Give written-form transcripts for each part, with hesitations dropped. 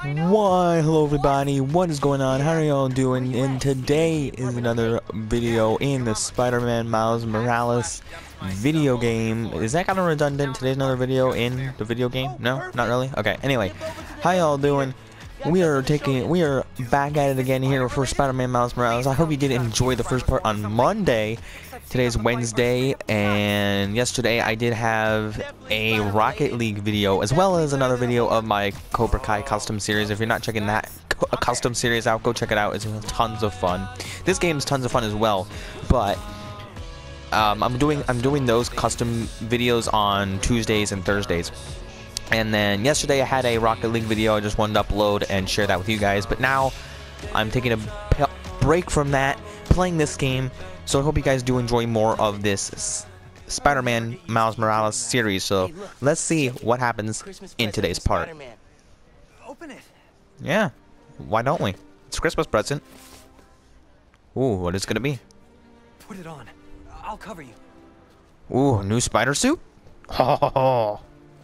Why, hello everybody, what is going on, how are y'all doing? And today is another video in the Spider-Man Miles Morales video game. Is that kind of redundant? Today's another video in the video game? No, not really? Okay, anyway, how y'all doing? We are back at it again here for Spider-Man Miles Morales. I hope you did enjoy the first part on Monday. Today's Wednesday, and yesterday I did have a Rocket League video, as well as another video of my Cobra Kai custom series. If you're not checking that custom series out, go check it out. It's tons of fun. This game's tons of fun as well, but I'm doing those custom videos on Tuesdays and Thursdays. And then yesterday I had a Rocket League video. I just wanted to upload and share that with you guys. But now I'm taking a break from that, playing this game. So I hope you guys do enjoy more of this Spider-Man Miles Morales series. So let's see what happens in today's part. Open it. Yeah, why don't we? It's a Christmas present. Ooh, what is it gonna be? Put it on. I'll cover you. Ooh, new spider suit? Oh.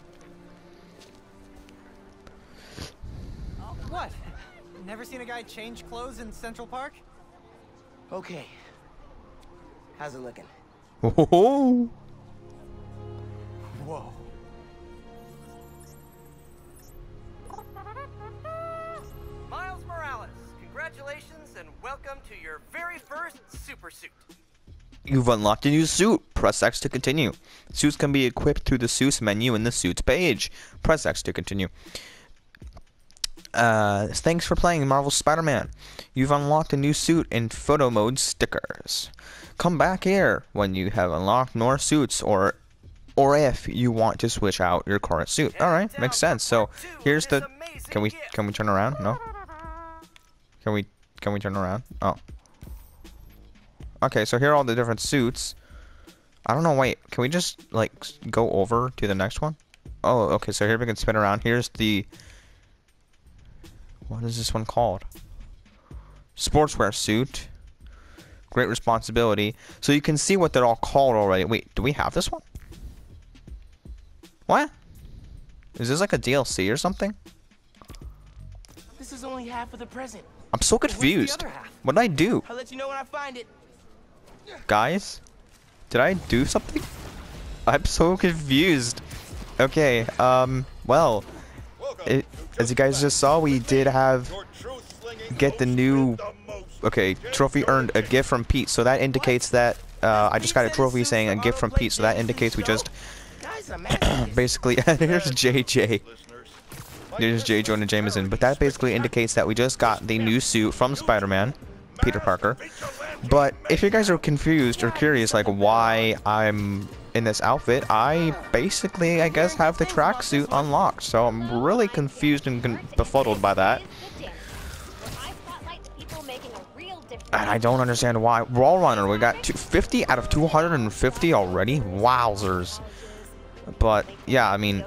What? Never seen a guy change clothes in Central Park? Okay. How's it looking? Oh. Whoa. Miles Morales, congratulations and welcome to your very first super suit. You've unlocked a new suit. Press X to continue. Suits can be equipped through the suits menu in the suits page. Press X to continue. Thanks for playing Marvel Spider-Man. You've unlocked a new suit in photo mode stickers. Come back here when you have unlocked more suits, or if you want to switch out your current suit. All right, makes sense. So here's the. Can we turn around? No. Can we turn around? Oh. Okay, so here are all the different suits. I don't know. Wait, can we just like go over to the next one? Oh, okay. So here we can spin around. Here's the. What is this one called? Sportswear suit. Great responsibility. So you can see what they're all called already. Wait, do we have this one? What? Is this like a DLC or something? This is only half of the present. I'm so confused. What did I do? I'll let you know when I find it. Guys? Did I do something? I'm so confused. Okay, well, as you guys just saw, we did get the new, okay, trophy earned, a gift from Pete. So that indicates that, I just got a trophy saying a gift from Pete. So that indicates we just, basically, here's JJ. There's J. Jonah Jameson. But that basically indicates that we just got the new suit from Spider-Man, Peter Parker. But if you guys are confused or curious, like why I'm in this outfit, I basically, I guess, have the tracksuit unlocked. So I'm really confused and befuddled by that. And I don't understand why. Wall Runner, we got 50 out of 250 already? Wowzers. But, yeah, I mean,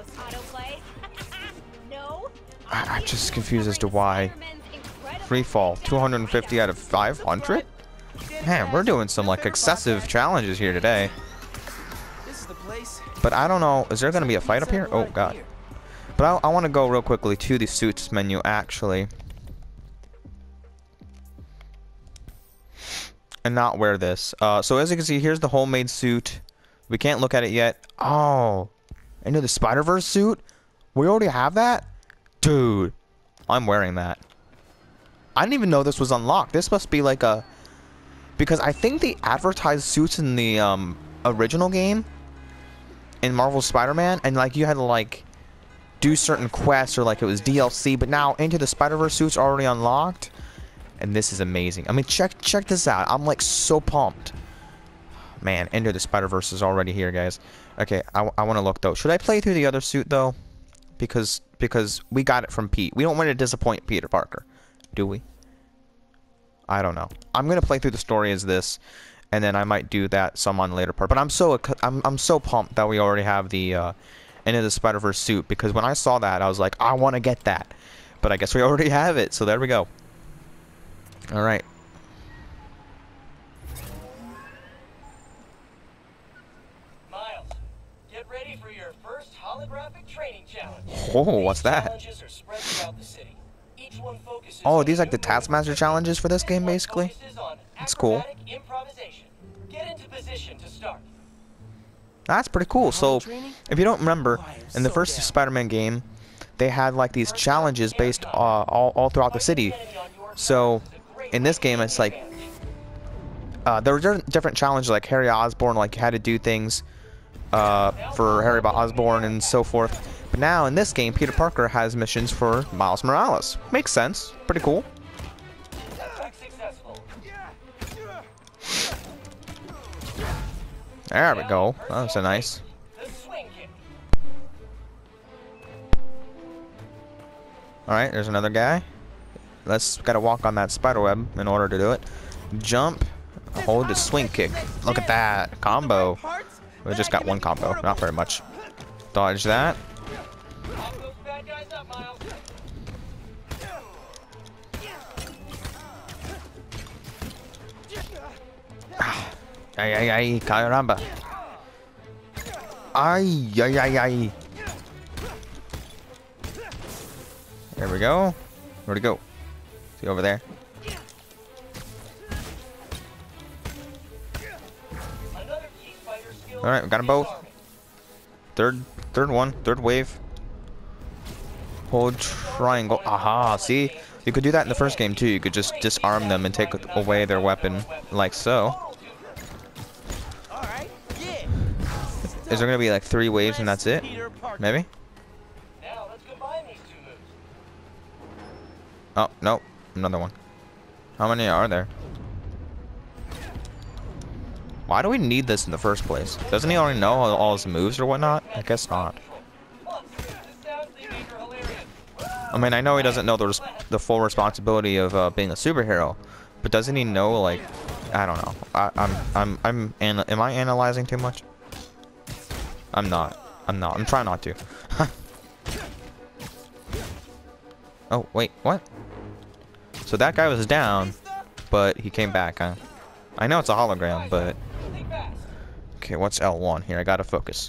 I'm just confused as to why. Free fall, 250 out of 500? Man, we're doing some, like, excessive challenges here today. But I don't know, is there going to be a fight up here? Oh, God. But I want to go real quickly to the suits menu, actually. And not wear this. So as you can see, here's the homemade suit. We can't look at it yet. Oh, Into the Spider-Verse suit? We already have that? Dude, I'm wearing that. I didn't even know this was unlocked. This must be like a... Because I think they advertised suits in the original game. In Marvel Spider-Man. And like you had to like do certain quests or like it was DLC. But now Into the Spider-Verse suits are already unlocked. And this is amazing. I mean, check this out. I'm like so pumped. Man, Into the Spider-Verse is already here, guys. Okay, I want to look though. Should I play through the other suit though? Because we got it from Pete. We don't want to disappoint Peter Parker, do we? I don't know. I'm gonna play through the story as this, and then I might do that some on later part. But I'm so pumped that we already have the Into the Spider-Verse suit, because when I saw that, I was like, I want to get that. But I guess we already have it, so there we go. All right. Miles, get ready for your first holographic training challenge. Oh, what's that? Challenges are spread throughout the city. Each one focuses Oh, on these like the new moves. Taskmaster challenges for this game, One basically. focuses on That's cool. acrobatic improvisation. Get into position to start. That's pretty cool. So, if you don't remember, Oh, I am in the so first down. Spider-Man game, they had like these challenges based all throughout the city. So, in this game, it's like there were different challenges, like Harry Osborn, like you had to do things for Harry Osborn and so forth. But now in this game, Peter Parker has missions for Miles Morales. Makes sense. Pretty cool. Attack successful. There we go. That was so nice. The swing kick. Alright, there's another guy. Gotta walk on that spider web in order to do it. Jump, hold the swing kick. Look at that combo. We just got one combo, not very much. Dodge that. Lock those bad guys up, Miles. Ay, ay, ay, caramba. Ay, ay, ay, ay. There we go. Where'd he go? Is he over there? Another key fighter skill. All right, we got them both. Third wave. Hold triangle. Aha, see? You could do that in the first game too. You could just disarm them and take away their weapon, like so. Alright, yeah. Is there gonna be like 3 waves and that's it? Peter Parker. Maybe? Now let's combine these two moves. Oh, no. Another one. How many are there? Why do we need this in the first place? Doesn't he already know all his moves or whatnot? I guess not. Look, the sounds they make are hilarious. I mean, I know he doesn't know the full responsibility of being a superhero, but doesn't he know, like, I don't know. Am I analyzing too much? I'm not. I'm trying not to. Oh, wait, what? So that guy was down, but he came back, huh? I know it's a hologram, but... Think fast. Okay, what's L1 here? I gotta focus.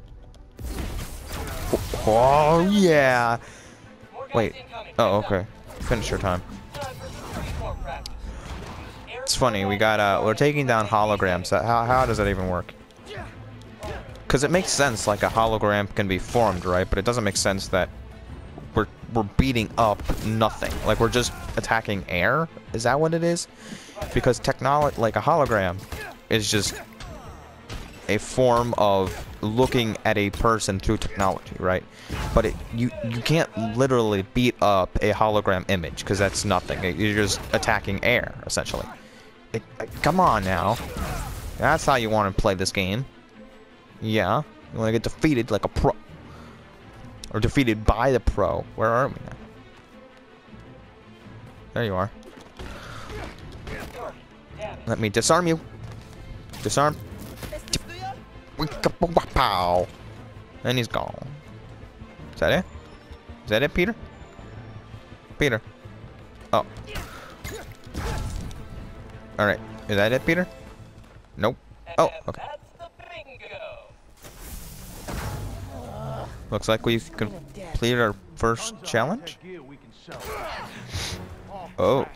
Oh, yeah! More guys Wait. incoming. Oh, Heads up. okay. Finish your time. Time for 3 more practice. Air It's funny, we got, we're taking down holograms. How does that even work? Because it makes sense, like, a hologram can be formed, right? But it doesn't make sense that we're beating up nothing. Like, we're just attacking air? Is that what it is? Because technology, like a hologram, is just a form of looking at a person through technology, right? But you can't literally beat up a hologram image, because that's nothing. You're just attacking air, essentially. Come on now. That's how you want to play this game. Yeah. You want to get defeated like a pro. Or defeated by the pro. Where are we now? There you are. Let me disarm you. Disarm. Pow. And he's gone. Is that it? Is that it, Peter? Peter. Oh. Alright. Is that it, Peter? Nope. Oh, okay. That's the bingo. Looks like we've completed our first challenge. Oh.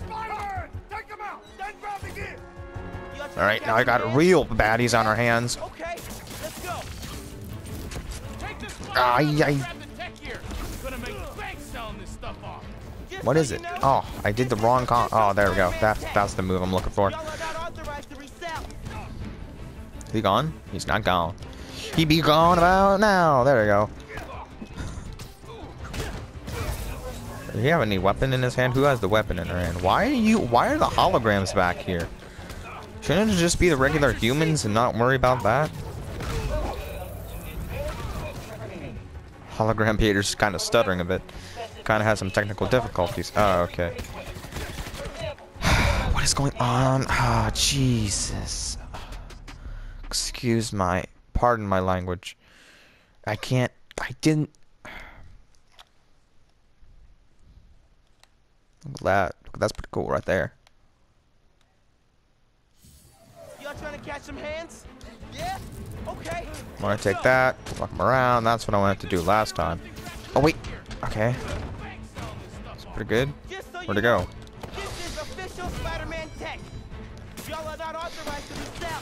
Alright, now I got real baddies on our hands. Okay, let's go. Take this Ay, ay. grab the tech here. Gonna make bank selling this stuff off. Just What so is you it? know, Oh, I did the wrong Oh, there we go. That's the move I'm looking for. y'all are not authorized to resell. Is he gone? He's not gone. He be gone about now. There we go. Does he have any weapon in his hand? Who has the weapon in their hand? Why are the holograms back here? Shouldn't it just be the regular humans and not worry about that? Hologram Peter's kind of stuttering a bit. Kind of has some technical difficulties. Oh, okay. What is going on? Ah, Jesus. Pardon my language. I didn't. Look at that. That's pretty cool right there. Y'all trying to catch some hands? Yeah? Okay. I'm gonna take that, walk him around. That's what I wanted to do last time. Oh, wait. Okay. Pretty good. Just so Where'd you it go? know, this is official Spider-Man tech. Y'all are not authorized to sell.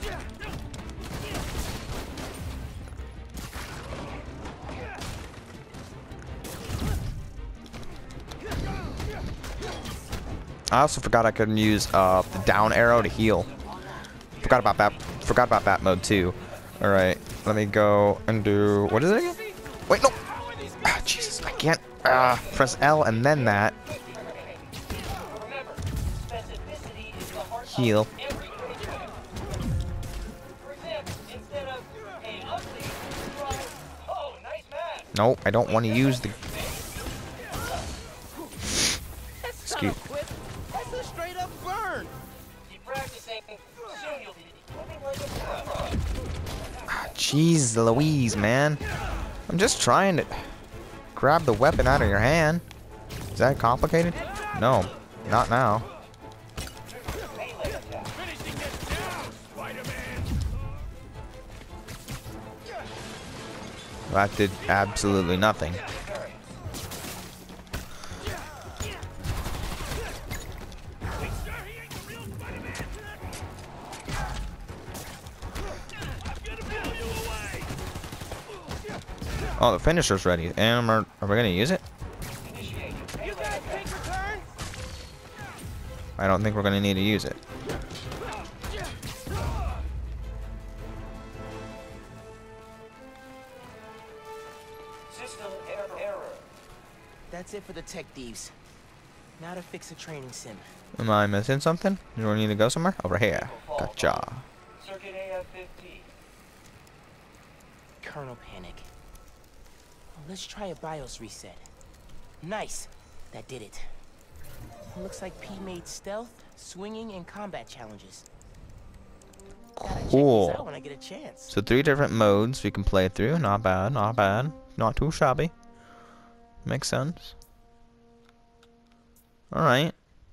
I also forgot I couldn't use the down arrow to heal. Forgot about that. Forgot about that mode too. All right, let me go and do what is it again? Wait, no. Ah, Jesus, I can't. Press L and then that. Remember, specificity is the heart Heal. of every creature. For example, instead of, hey, ugly, try, oh, nice man. No, I don't want to use the. That's not Excuse. a whip. That's a straight up burn. Keep practicing, soon you'll be whipping like a pro. Jeez Louise, man. I'm just trying to grab the weapon out of your hand. Is that complicated? No, not now. That did absolutely nothing. Oh, the finisher's ready. And are we gonna use it? You guys take return? I don't think we're gonna need to use it. System error. That's it for the tech thieves. Now to fix a training sim. Am I missing something? Do we need to go somewhere? Over here. Gotcha. Circuit AF-15. Kernel panic. Let's try a BIOS reset. Nice. That did it. Looks like P made stealth, swinging, and combat challenges. Gotta check Cool. these out when I get a chance. So 3 different modes we can play through. Not bad, not bad. Not too shabby. Makes sense. Alright.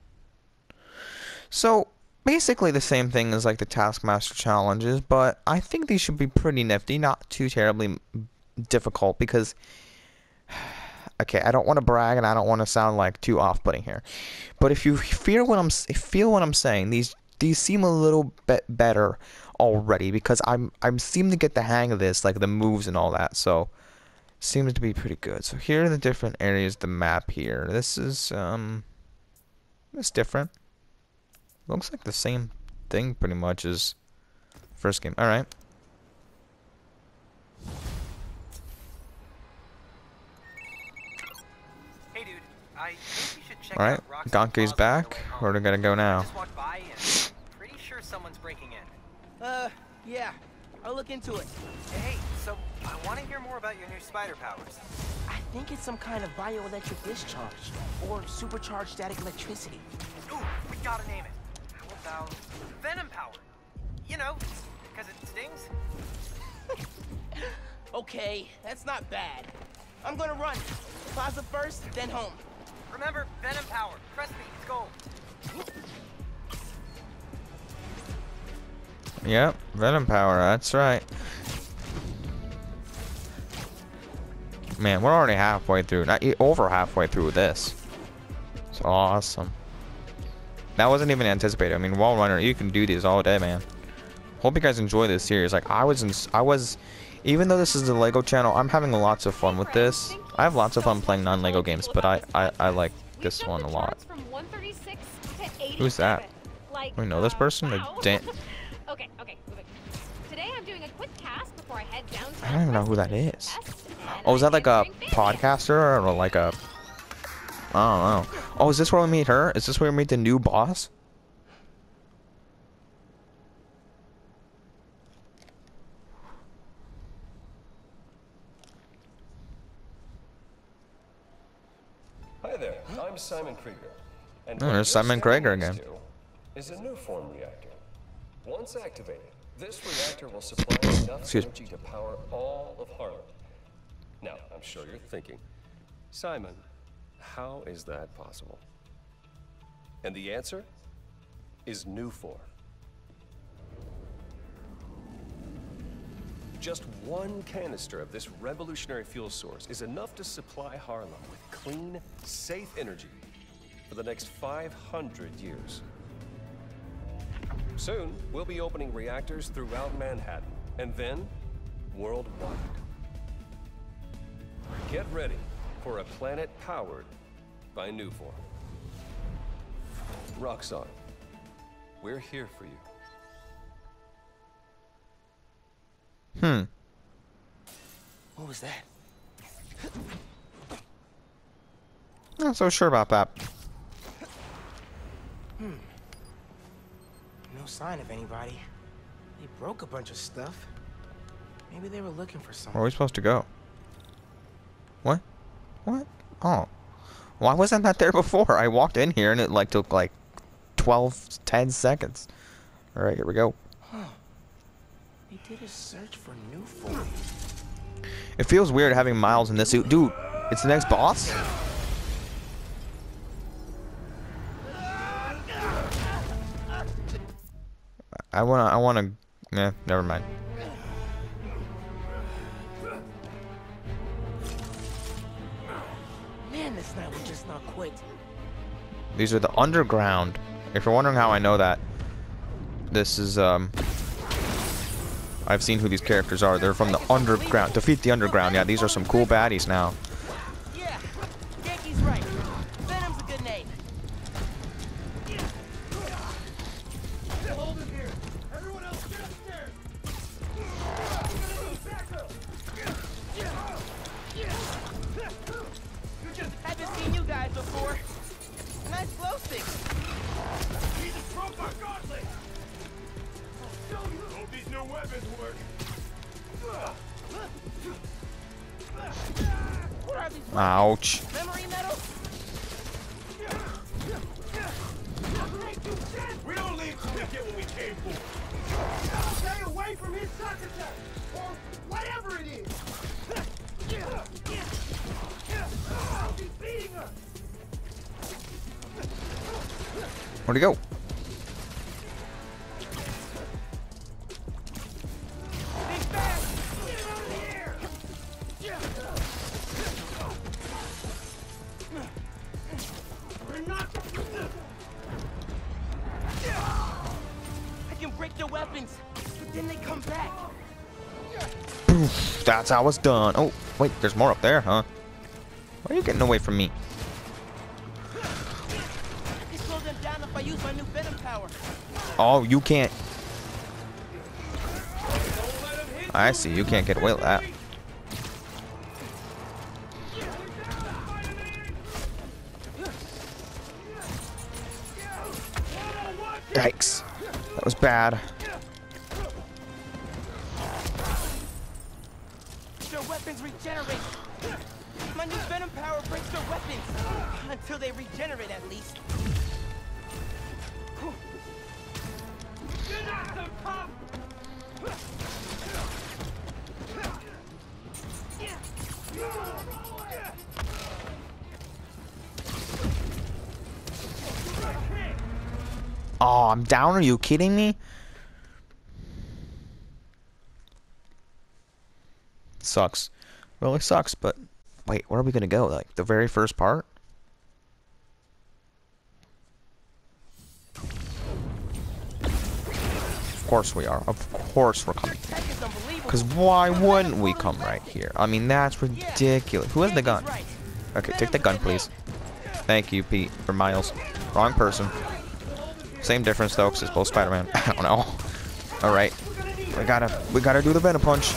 So, basically the same thing as like the Taskmaster challenges, but I think these should be pretty nifty. Not too terribly difficult because... Okay, I don't want to brag and I don't want to sound like too off-putting here. But if you feel what I'm saying, these seem a little bit better already because I'm seeming to get the hang of this, like the moves and all that. So seems to be pretty good. So here are the different areas of the map here. This is it's different. Looks like the same thing pretty much as first game. All right. Hey, dude, I think you should check All right. out Roxy's Donkey's closet on back. the way home. Where do we gotta go I now? just walked by and pretty sure someone's breaking in. Yeah. I'll look into it. Hey, so I want to hear more about your new spider powers. I think it's some kind of bioelectric discharge or supercharged static electricity. Ooh, we gotta name it. How about Venom Power? You know, because it stings. Okay, that's not bad. I'm gonna run. Plaza first, then home. Remember, Venom Power. Press me, it's gold. Yep, Venom Power, that's right. Man, we're already halfway through. Not over halfway through this. It's awesome. That wasn't even anticipated. I mean, Wall Runner, you can do these all day, man. Hope you guys enjoy this series. Like I was, even though this is the Lego channel, I'm having lots of fun with this. I have lots of fun playing non-Lego games, but I like this one a lot. Who's that? We know this person? Okay, moving. Today I'm doing a quick cast before I head downtown. I don't even know who that is. Test, and Oh, is that like a I'm entering podcaster or like a... I don't know. Oh, is this where we meet her? Is this where we meet the new boss? Hi there, I'm Simon Krieger. And Oh, what there's you're Simon standing Krieger next again. to Is a new form reactor. Once activated, this reactor will supply enough Excuse me. energy to power all of Harlem. Now, I'm sure you're thinking, Simon, how is that possible? And the answer is Nuform. Just one canister of this revolutionary fuel source is enough to supply Harlem with clean, safe energy for the next 500 years. Soon, we'll be opening reactors throughout Manhattan, and then worldwide. Get ready for a planet powered by Nuform. Roxxon, we're here for you. What was that? Not so sure about that. No sign of anybody. They broke a bunch of stuff. Maybe they were looking for Where something. are we supposed to go? What? What? Oh. Why wasn't that there before? I walked in here and it like took like 10 seconds. Alright, here we go. They did a search for Nuform. It feels weird having Miles in this suit. Dude, it's the next boss? I wanna, never mind. Man, this night will just not quit. These are the underground. If you're wondering how I know that, this is, I've seen who these characters are. They're from the underground. Defeat the underground. Yeah, these are some cool baddies now. Yeah, Yankee's right. Venom's a good name. Hold him here. Everyone else, get upstairs. Haven't seen you guys before. Nice glow stick. He's a trump godly. Hope these new weapons work. What are these? Ouch. Memory metal? We don't leave till we get what we came for. Stay away from his sucker tech, or whatever it is. He's beating us. Where'd he go? He's back. Get him out of here. We're not. I can break their weapons, but then they come back. Poof, that's how it's done. Oh, wait, there's more up there, huh? Why are you getting away from me? I can slow them down if I use my new venom power. Oh, you can't. I see, you can't get away with that. Yikes. That was bad. Their weapons regenerate. My new venom power breaks their weapons. Until they regenerate, at least. You're not so tough. Oh, I'm down. Are you kidding me? Sucks. Really sucks, but wait, where are we gonna go? Like the very first part? Of course we are. Of course we're coming. Tech is unbelievable. Because why wouldn't we come right here? I mean, that's ridiculous. Who has the gun? Right. Okay, take the gun, please. Thank you, Pete, for Miles. Wrong person. Same difference though, because it's both Spider-Man. I don't know. All right, we gotta do the Venom punch.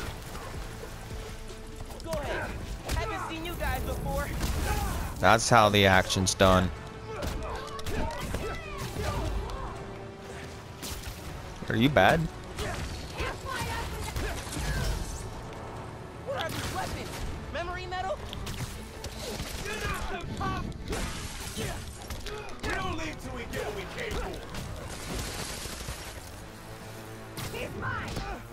Go ahead. Haven't seen you guys before. That's how the action's done. Are you bad? What are these weapons? Memory metal? You're not so tough. We don't leave till we get what we came for. He's mine.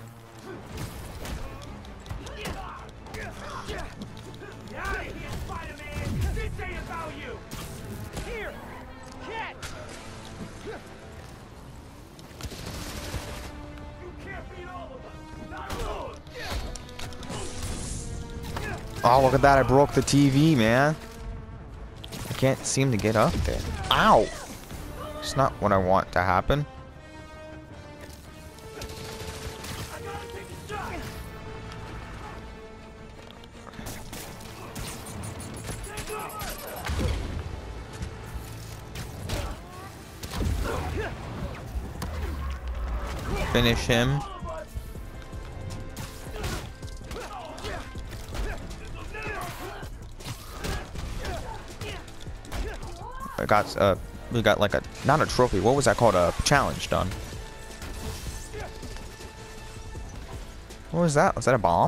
Get out of here, Spider-Man. This ain't about you. Here, catch. You can't beat all of us. Not alone. Oh, look at that! I broke the TV, man. can't seem to get up there. Ow! It's not what I want to happen. Finish him. We got like a, not a trophy, what was that called? A challenge done. What was that? Was that a bomb?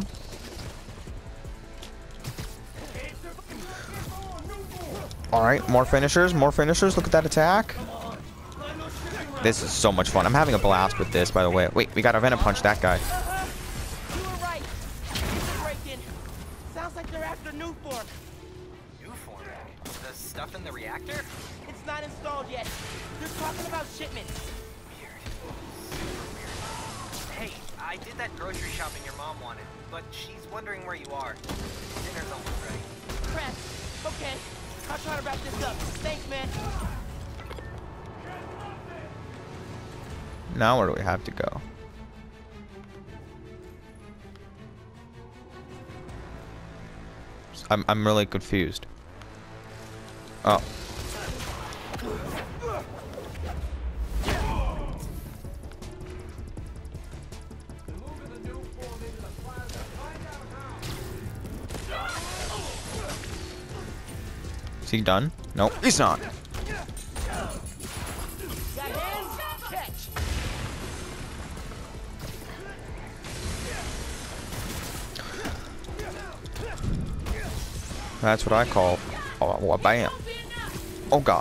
Alright, more finishers, more finishers. Look at that attack. This is so much fun. I'm having a blast with this, by the way. Wait, we gotta Venom Punch that guy. You were right. Break-in. Sounds like they're after new form. New form? The stuff in the reactor? It's not installed yet. They're talking about shipments. Weird. Super weird. Hey, I did that grocery shopping your mom wanted, but she's wondering where you are. Dinner's almost ready. Crap. Okay. I'll try to wrap this up. Thanks, man. Now where do we have to go? I'm really confused. Oh. Is he done? Nope, he's not. Got hands? Catch. That's what I call a bam. Oh god.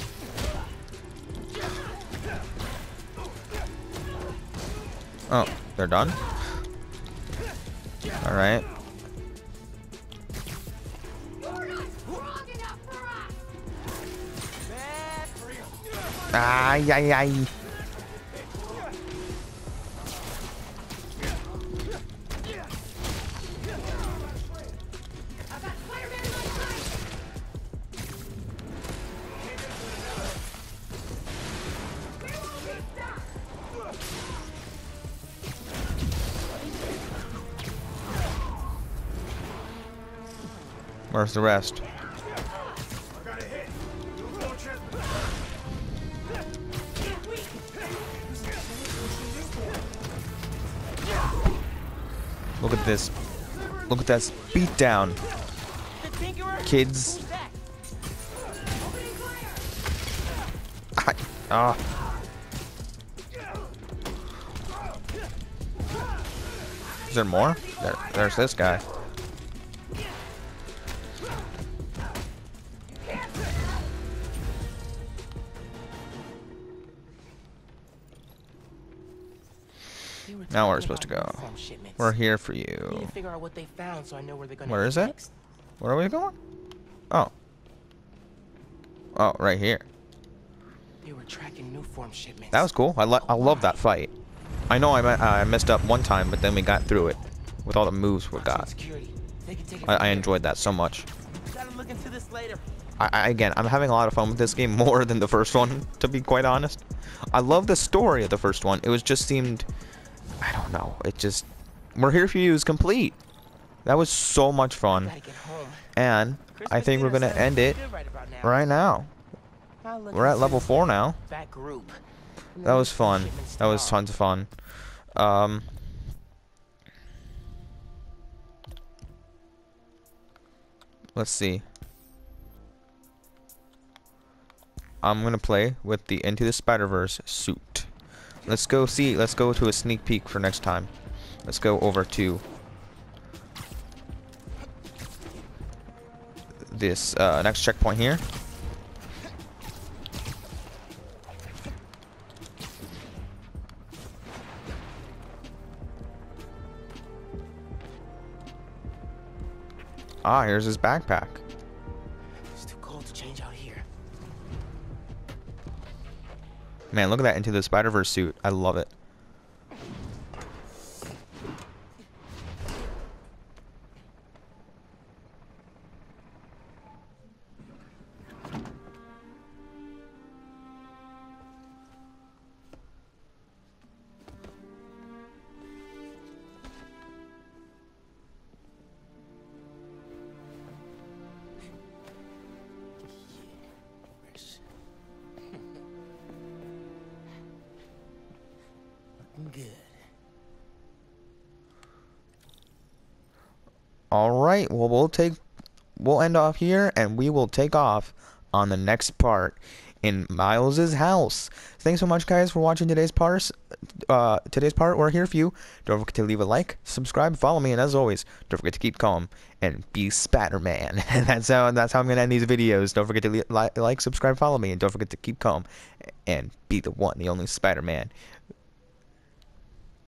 Oh, they're done? Alright. Ay, ay, ay. Where's the rest? Look at this. Look at that beat down. Kids. Is there more? There's this guy. Now where we're supposed to go. We're here for I need you. to figure out what they found so I know where they're gonna Where head is it? next. Where are we going? Oh. Oh, right here. They were tracking new form shipments. That was cool. I love that fight. I know I messed up one time, but then we got through it with all the moves we got. Security. They can take it I from here. enjoyed that so much. Gotta look into this later. Again, I'm having a lot of fun with this game more than the first one, to be quite honest. I love the story of the first one. It was just seemed, I don't know. It just, We're Here For You is complete. That was so much fun. Gotta get home. And I think we're gonna end it right now. We're at level 4 now. Back group. That was fun. That was tons of fun. Let's see. I'm gonna play with the Into the Spider-Verse suit. Let's go to a sneak peek for next time. Let's go over to this next checkpoint here. Ah, here's his backpack. It's too cold to change out here. Man, look at that Into the Spider-Verse suit. I love it. All right. Well, we'll end off here, and we will take off on the next part in Miles's house. Thanks so much, guys, for watching today's part. We're here for you. Don't forget to leave a like, subscribe, follow me, and as always, don't forget to keep calm and be Spider-Man. that's how I'm gonna end these videos. Don't forget to like, subscribe, follow me, and don't forget to keep calm and be the one, the only Spider-Man.